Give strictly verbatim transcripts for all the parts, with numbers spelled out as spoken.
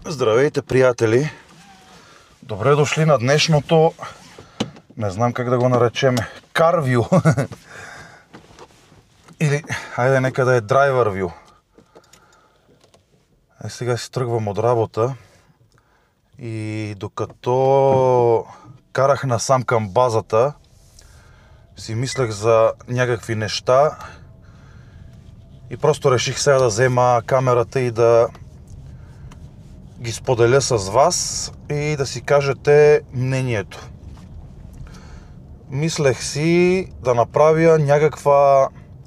Здравейте, приятели! Добре дошли на днешното, не знам как да го наречем, карвю. Или, хайде нека да е драйвървю. Е, сега си тръгвам от работа и докато карах насам към базата, си мислех за някакви неща и просто реших сега да взема камерата и да ги споделя с вас и да си кажете мнението. Мислех си да направя някаква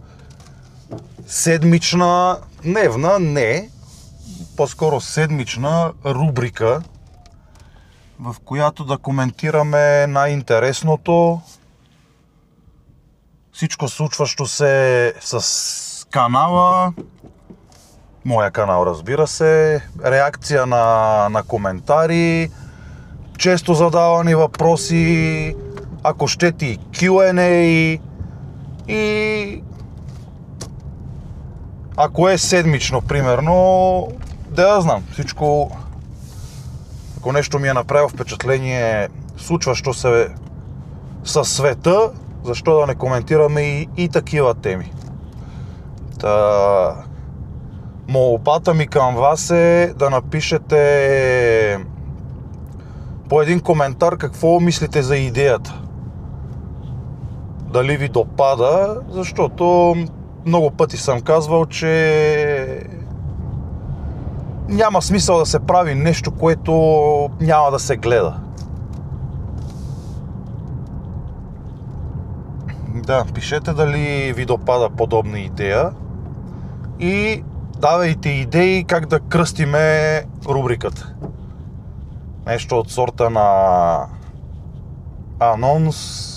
седмична, дневна, не, по-скоро седмична рубрика, в която да коментираме най-интересното, всичко случващо се с канала, моя канал, разбира се, реакция на, на коментари, често задавани въпроси, ако щете и кю енд ей, и ако е седмично, примерно, да я знам, всичко, ако нещо ми е направило впечатление, случващо се със света, защо да не коментираме и, и такива теми. Та, молбата ми към вас е да напишете по един коментар какво мислите за идеята. Дали ви допада, защото много пъти съм казвал, че няма смисъл да се прави нещо, което няма да се гледа. Да, пишете дали ви допада подобна идея и давайте идеи как да кръстиме рубриката. Нещо от сорта на анонс,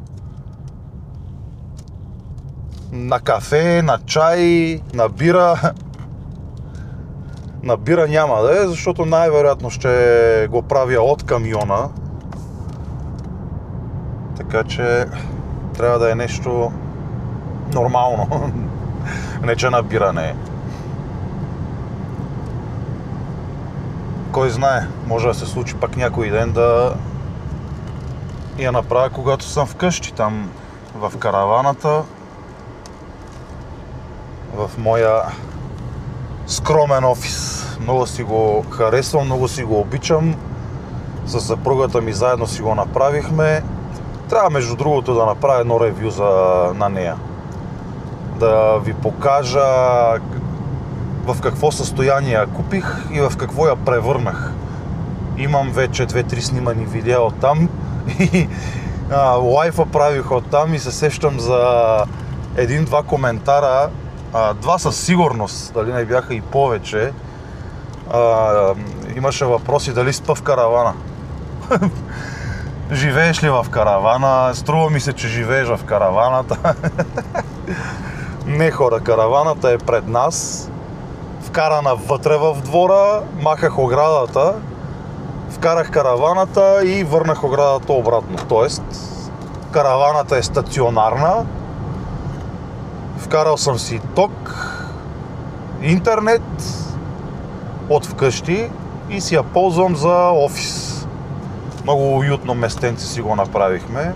на кафе, на чай, на бира. На бира няма да е, защото най-вероятно ще го правя от камиона. Така че трябва да е нещо нормално. Не че на бира не е. Кой знае, може да се случи пак някой ден да я направя, когато съм вкъщи, там в караваната, в моя скромен офис. Много си го харесвам, много си го обичам. С съпругата ми заедно си го направихме. Трябва, между другото, да направя едно ревю за, на нея. Да ви покажа в какво състояние я купих и в какво я превърнах. Имам вече две-три снимани видеа оттам и а, лайфа правих оттам и се сещам за един-два коментара. А, два със сигурност, дали не бяха и повече. А, имаше въпроси дали спа в каравана. Живееш ли в каравана? Струва ми се, че живееш в караваната. Не, хора, караваната е пред нас. Вкарана вътре в двора, махах оградата, вкарах караваната и върнах оградата обратно. Тоест, караваната е стационарна. Вкарал съм си ток, интернет от вкъщи и си я ползвам за офис. Много уютно местенце си го направихме.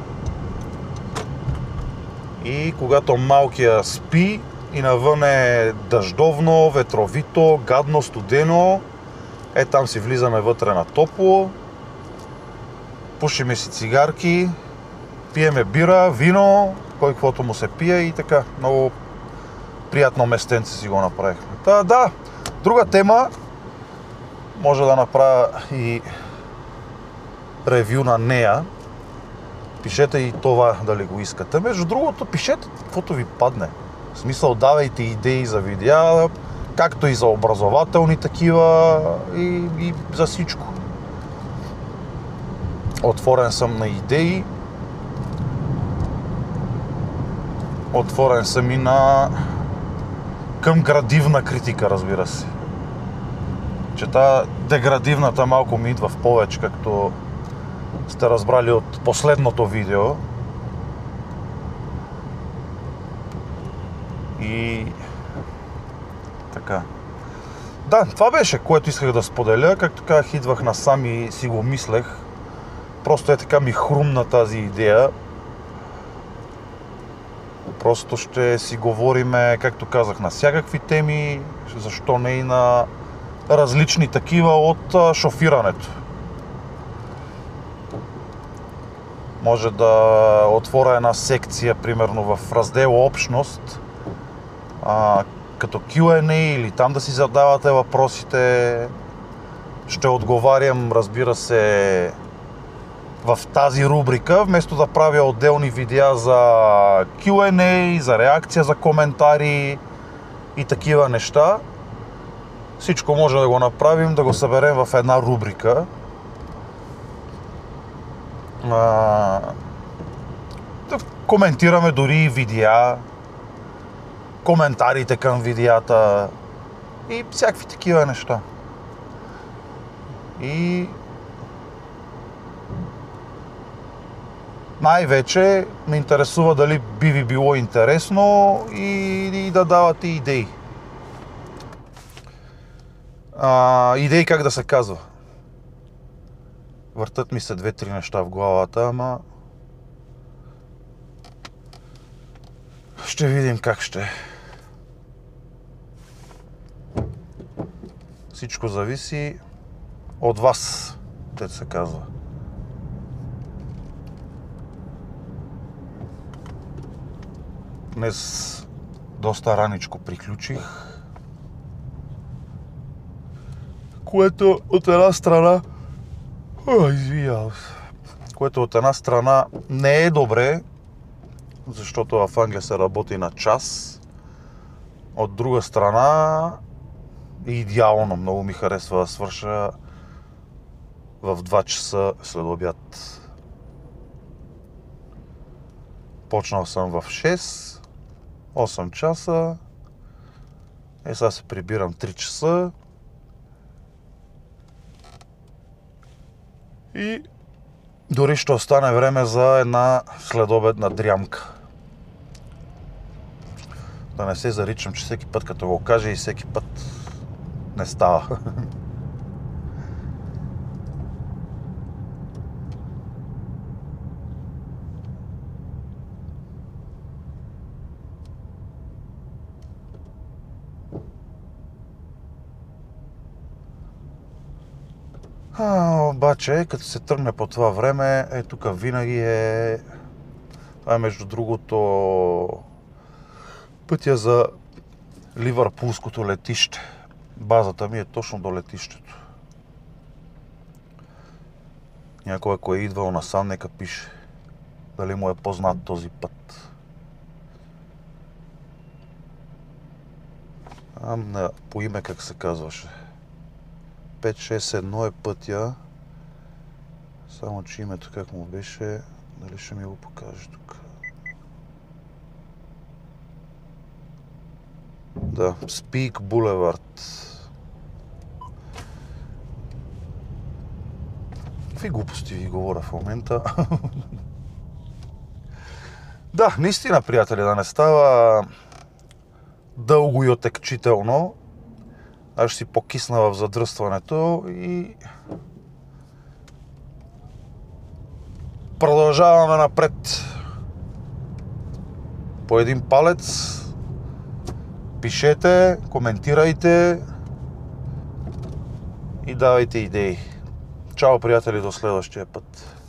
И когато малкия спи и навън е дъждовно, ветровито, гадно, студено, е там си влизаме вътре на топло, пушиме си цигарки, пиеме бира, вино, кой каквото му се пие и така. Много приятно местенце си го направихме. Та, да, друга тема, може да направя и ревю на нея. Пишете и това дали го искате. Между другото, пишете каквото ви падне. В смисъл, давайте идеи за видеа, както и за образователни такива и, и за всичко. Отворен съм на идеи. Отворен съм и на към градивна критика, разбира се. Че та деградивната малко ми идва в повече, както сте разбрали от последното видео. И така. Да, това беше, което исках да споделя. Както казах, идвах насам и си го мислех. Просто е така ми хрумна тази идея. Просто ще си говориме, както казах, на всякакви теми, защо не и на различни такива от шофирането. Може да отворя една секция, примерно в раздел общност, а, като кю ен ей, или там да си задавате въпросите. Ще отговарям, разбира се, в тази рубрика, вместо да правя отделни видеа за кю ен ей, за реакция, за коментари и такива неща. Всичко може да го направим, да го съберем в една рубрика. А, да коментираме дори и видеа, коментарите към видеята и всякакви такива неща. И най-вече ме интересува дали би ви било интересно и, и да давате идеи. А, идеи как да се казва. Въртат ми се две-три неща в главата, ама ще видим как ще. Всичко зависи от вас, те се казва. Днес доста раничко приключих, което от една страна О, извинявам се. Което от една страна не е добре, защото в Англия се работи на час. От друга страна идеално, много ми харесва да свърша в два часа след обяд. Почнал съм в шест, осем часа. Е, сега се прибирам три часа. И дори ще остане време за една следобедна дрямка. Да не се заричам, че всеки път като го кажа и всеки път не става. А, обаче, като се тръгне по това време, е тук винаги е... Това е между другото пътя за Ливърпулското летище. Базата ми е точно до летището. Някой, ако е идвал насам, нека пише. Дали му е познат този път. Ам, по име как се казваше. пет шест едно е пътя. Само че името как му беше, дали ще ми го покаже тук. Да, Спик Булевард. Какви глупости ви говоря в момента? Да, наистина, приятели, да не става дълго и отекчително. Аз ще си покисна в задръстването и продължаваме напред. По един палец. Пишете, коментирайте и давайте идеи. Чао, приятели, до следващия път.